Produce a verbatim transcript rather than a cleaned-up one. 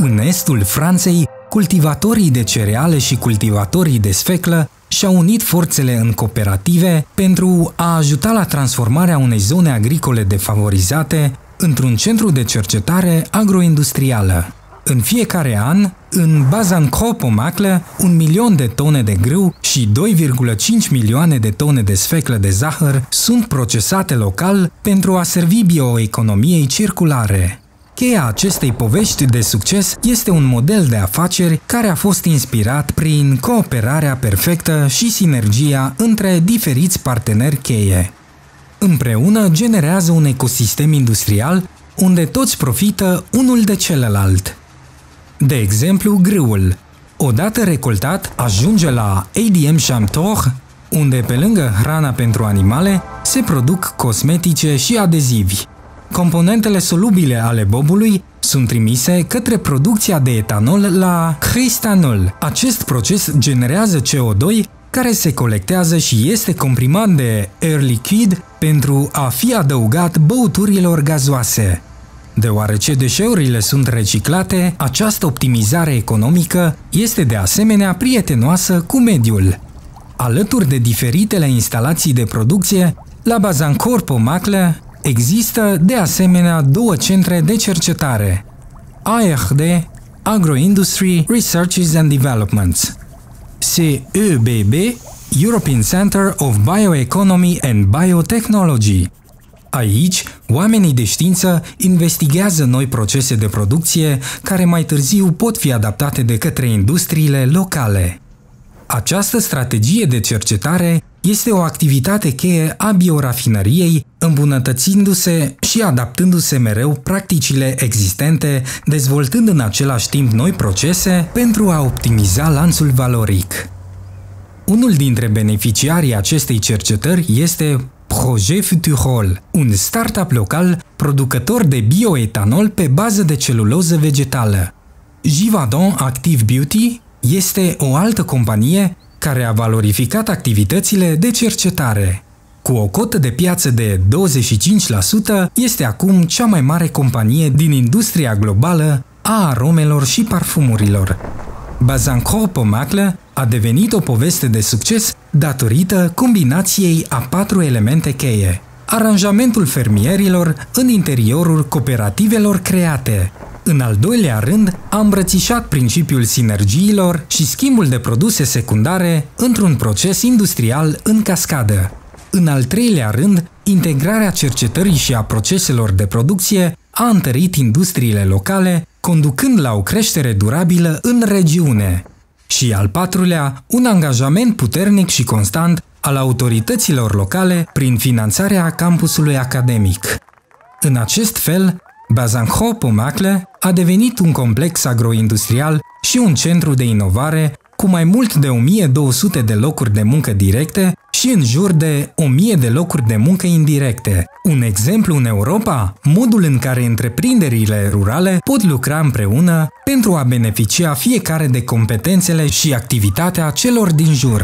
În estul Franței, cultivatorii de cereale și cultivatorii de sfeclă și-au unit forțele în cooperative pentru a ajuta la transformarea unei zone agricole defavorizate într-un centru de cercetare agroindustrială. În fiecare an, în Bazancourt-Pomacle, un milion de tone de grâu și doi virgulă cinci milioane de tone de sfeclă de zahăr sunt procesate local pentru a servi bioeconomiei circulare. Cheia acestei povești de succes este un model de afaceri care a fost inspirat prin cooperarea perfectă și sinergia între diferiți parteneri cheie. Împreună generează un ecosistem industrial unde toți profită unul de celălalt. De exemplu, grâul. Odată recoltat, ajunge la A D M Chamtor, unde pe lângă hrana pentru animale se produc cosmetice și adezivi. Componentele solubile ale bobului sunt trimise către producția de etanol la Cristanol. Acest proces generează C O doi care se colectează și este comprimat de Air Liquide pentru a fi adăugat băuturilor gazoase. Deoarece deșeurile sunt reciclate, această optimizare economică este de asemenea prietenoasă cu mediul. Alături de diferitele instalații de producție, la Bazancourt-Pomacle există de asemenea două centre de cercetare, A R D, Agro-Industry Researches and Developments, C E B B, European Center of Bioeconomy and Biotechnology. Aici, oamenii de știință investigează noi procese de producție care mai târziu pot fi adaptate de către industriile locale. Această strategie de cercetare este o activitate cheie a biorafinăriei, îmbunătățindu-se și adaptându-se mereu practicile existente, dezvoltând în același timp noi procese pentru a optimiza lanțul valoric. Unul dintre beneficiarii acestei cercetări este Projet Futurol, un startup local producător de bioetanol pe bază de celuloză vegetală. Givaudan Active Beauty este o altă companie care a valorificat activitățile de cercetare. Cu o cotă de piață de douăzeci și cinci la sută, este acum cea mai mare companie din industria globală a aromelor și parfumurilor. Bazancourt-Pomacle a devenit o poveste de succes datorită combinației a patru elemente cheie. Aranjamentul fermierilor în interiorul cooperativelor create. În al doilea rând, a îmbrățișat principiul sinergiilor și schimbul de produse secundare într-un proces industrial în cascadă. În al treilea rând, integrarea cercetării și a proceselor de producție a întărit industriile locale, conducând la o creștere durabilă în regiune. Și al patrulea, un angajament puternic și constant al autorităților locale prin finanțarea campusului academic. În acest fel, Bazancourt-Pomacle a devenit un complex agroindustrial și un centru de inovare cu mai mult de o mie două sute de locuri de muncă directe și în jur de o mie de locuri de muncă indirecte. Un exemplu în Europa, modul în care întreprinderile rurale pot lucra împreună pentru a beneficia fiecare de competențele și activitatea celor din jur.